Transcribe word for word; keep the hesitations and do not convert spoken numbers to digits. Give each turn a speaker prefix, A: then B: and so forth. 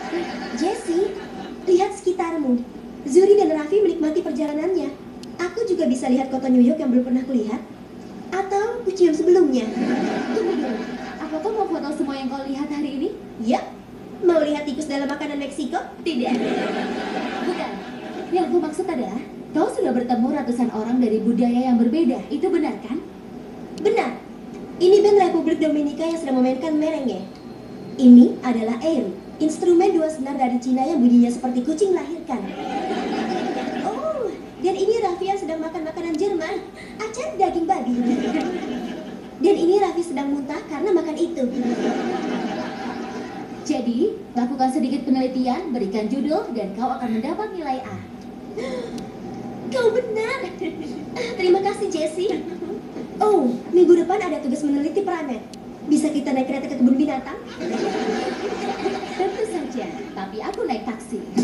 A: Jessie, lihat sekitarmu. Zuri dan Raffi menikmati perjalanannya. Aku juga bisa lihat kota New York yang belum pernah kulihat. Atau kucium sebelumnya.
B: Tunggu dulu. Apakah mau foto semua yang kau lihat hari ini?
A: Yap. Mau lihat tikus dalam makanan Meksiko?
B: Tidak. Bukan. Yang aku maksud adalah, kau sudah bertemu ratusan orang dari budaya yang berbeda. Itu benar kan?
A: Benar. Ini band Republik Dominika yang sedang memainkan merengue. Ini adalah air, instrumen dua senar dari Cina yang bunyinya seperti kucing melahirkan. Oh, dan ini Raffi yang sedang makan makanan Jerman, acar daging babi. Dan ini Raffi sedang muntah karena makan itu.
B: Jadi, lakukan sedikit penelitian, berikan judul, dan kau akan mendapat nilai A.
A: Kau benar. Terima kasih, Jessie. Oh, minggu depan ada tugas meneliti planet. Bisa kita naik kereta ke kebun binatang?
B: Tentu saja, tapi aku naik taksi.